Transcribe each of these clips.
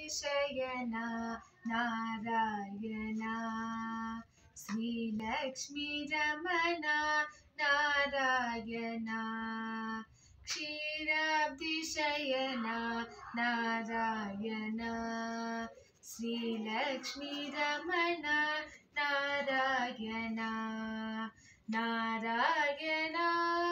क्षीराब्धिशयना नारायणा श्रीलक्ष्मीरमणा नारायणा क्षीराब्धिशयना नारायणा श्रीलक्ष्मीरमणा नारायणा नारायणा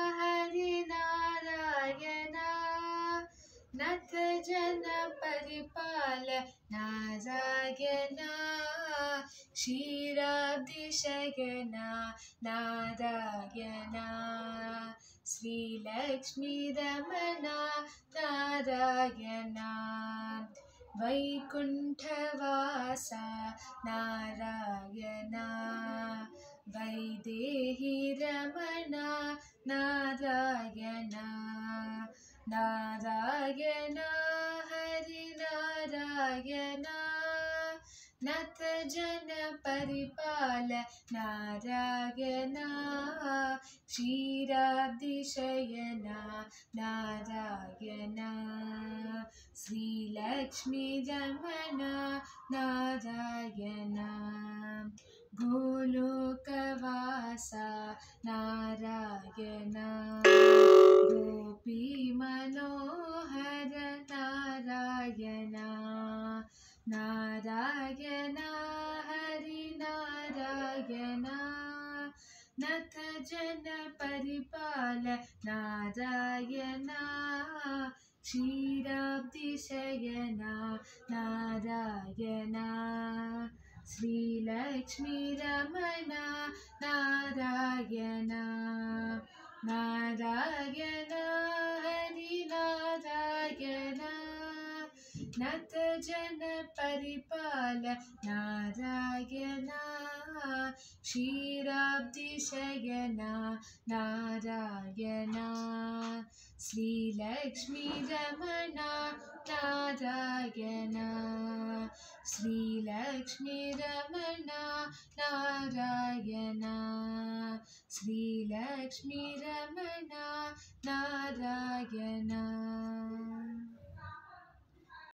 हरिनारायणा नथ जन परिपाल नारायणा क्षीराब्धिशयना नारायणा श्रीलक्ष्मीरमणा नारायणा वैकुण्ठवासा नारायणा वैदेहीरमणा नारायणा नारायणा हरिनारायणा नथ जन परिपाल नारायणा क्षीराब्धिशयना नारायणा श्रीलक्ष्मीरमणा नारायणा गोलोकवासा नारायणा गोपीमनोहर नारायणा नारायणा हरिनारायणा नथ जन परिपाल नारायणा क्षीराब्धिशयना नारायणा श्रीलक्ष्मीरमणा नारायणा नारायणा हरिनारायणा नथ जन परिपाल नारायणा क्षीराब्धिशयना नारायणा श्रीलक्ष्मीरमणा नारायणा श्रीलक्ष्मीरमणा नारायणा श्रीलक्ष्मीरमणा नारायणा।